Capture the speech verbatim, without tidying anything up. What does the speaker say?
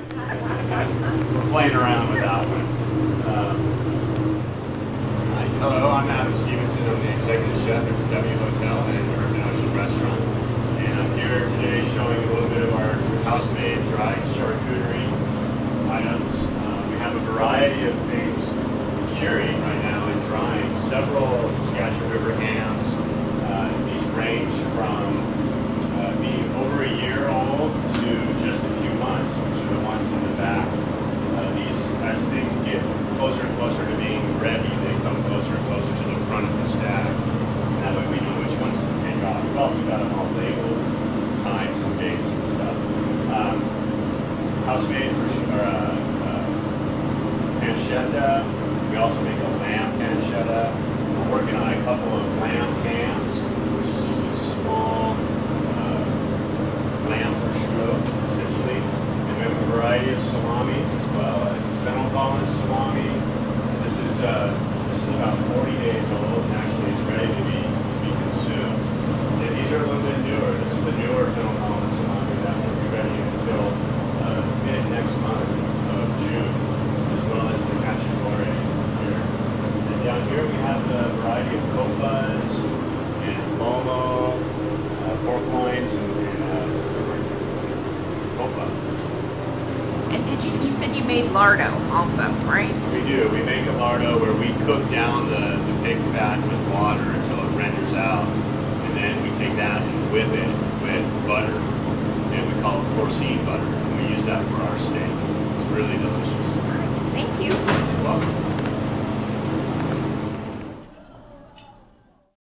parts. We're playing around with that one. Um, hello, I'm Adam Stevenson. I'm the executive chef at the W Hotel and Urban Ocean Restaurant. And I'm here today showing a little bit of our house-made dried charcuterie items. Uh, we have a variety of things curing right now and drying. Several Skagit River hams. Uh, these range from uh, being over a year old to just a few months, which are the ones in the back. Uh, these, as things get closer and closer to being ready, they come closer and closer to the front of the stack. And that way we know which ones to take off. We've also got them all labeled, times and dates and stuff. Um, house-made for sure, uh, uh, pancetta. We also make a lamb pancetta. We're working on a couple of lamb hams, which is just a small uh, lamb prosciutto, essentially. And we have a variety of salamis as well. A fennel collar salami. This is uh, this is about forty days old, and actually it's ready to be to be consumed. And these are a little bit newer. This is a newer fennel collar salami that won't be ready until uh, mid next month of June, as well as the cacciatore here. And down here we have the variety of copas and lomo, uh, pork loins, and, and uh, copa. And did you, you said you made lardo also, right? We do. We make a lardo where we cook down the, the pig fat with water until it renders out. And then we take that and whip it with butter. And we call it porcine butter. And we use that for our steak. It's really delicious.